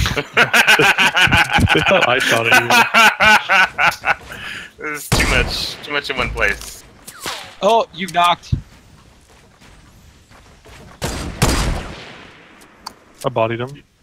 They thought I shot at you. This is too much in one place. Oh, you knocked. I bodied him.